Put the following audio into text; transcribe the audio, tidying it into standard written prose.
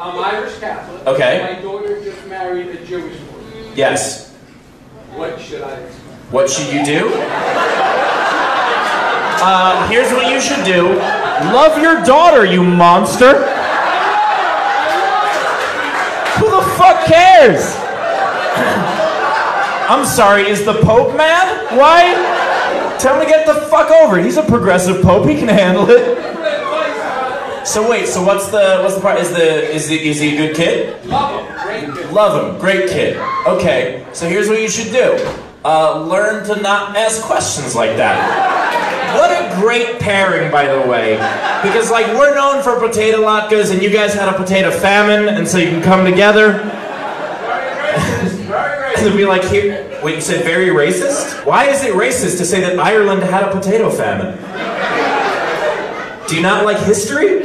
I'm Irish Catholic. Okay. My daughter just married a Jewish boy. Yes. What should I expect? What should you do? Here's what you should do. Love your daughter, you monster. Who the fuck cares? I'm sorry, is the Pope mad? Why? Tell him to get the fuck over it. He's a progressive Pope, he can handle it. So wait, so what's the part? Is he a good kid? Love him, great kid. Love him, great kid. Okay, so here's what you should do. Learn to not ask questions like that. What a great pairing, by the way. Because, like, we're known for potato latkes, and you guys had a potato famine, and so you can come together. Very racist, very racist. And be like, here, wait, you said very racist? Why is it racist to say that Ireland had a potato famine? Do you not like history?